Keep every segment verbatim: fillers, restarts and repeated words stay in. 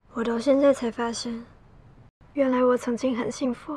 我到现在才发现，原来我曾经很幸福。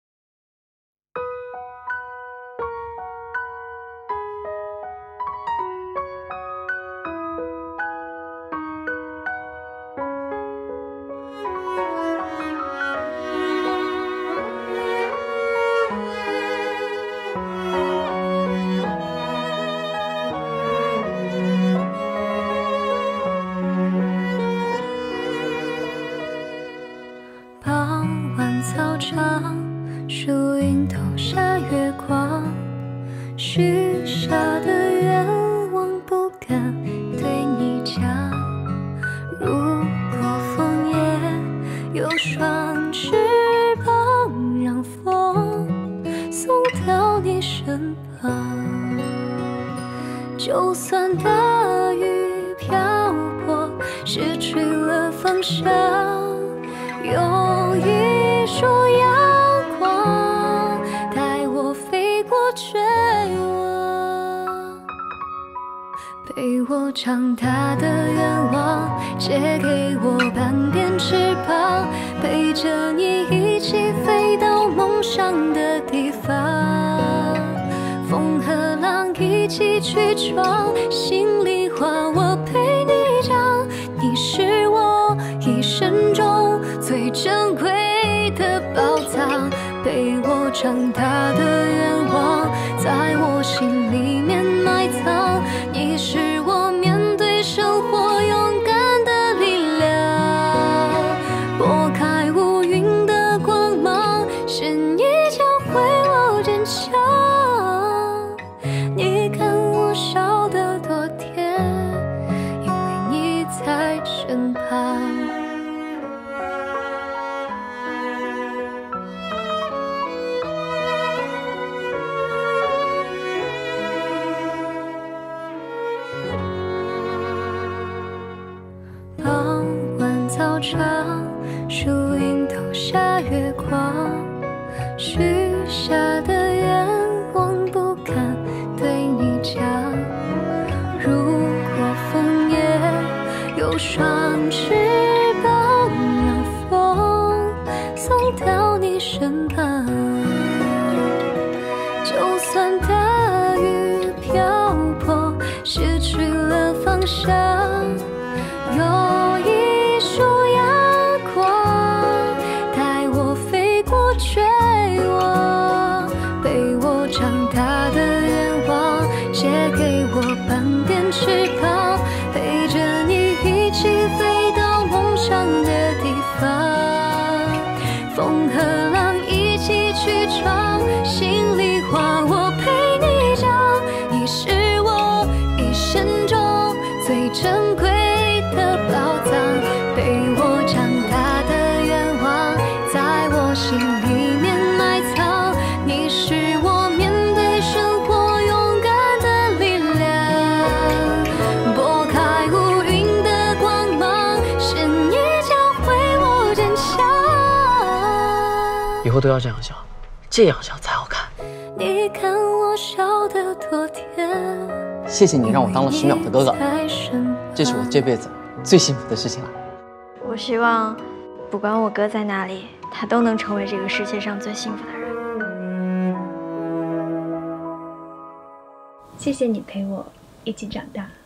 操场，树荫投下月光，许下的愿望不敢对你讲。如果枫叶有双翅膀，让风送到你身旁。就算大雨瓢泼，失去了方向，有一束阳光带我飞过绝望，陪我长大的愿望，借给我半边翅膀，陪着你一起飞到梦想的地方。风和浪一起去闯，心里话我陪你讲，你是我一生中最珍贵的宝藏，陪我长大的愿望，在我心里面埋藏。你是我面对生活勇敢的力量，拨开乌云的光芒，是你教会我坚强。你看我笑得多甜，因为你在身旁。傍晚操场，树荫投下月光，许下的愿望不敢对你讲。如果枫叶有双翅膀，让风送到你身旁。就算大雨瓢泼，失去了方向，有一束阳光带我飞过绝望，陪我长大的愿望，借给我半边翅膀，陪着你一起飞到梦想的地方。风和浪一起去闯，心里话我陪你讲，你是我一生中最珍贵的宝藏，陪我长大的愿望，在我心里面埋藏。你是我面对生活勇敢的力量，拨开乌云的光芒，是你教会我坚强。 以后都要这样笑，这样笑才好看。 你看我笑得多甜， 谢谢你让我当了十秒的哥哥，这是我这辈子最幸福的事情了。 我希望，不管我哥在哪里，他都能成为这个世界上最幸福的人。 谢谢你陪我一起长大。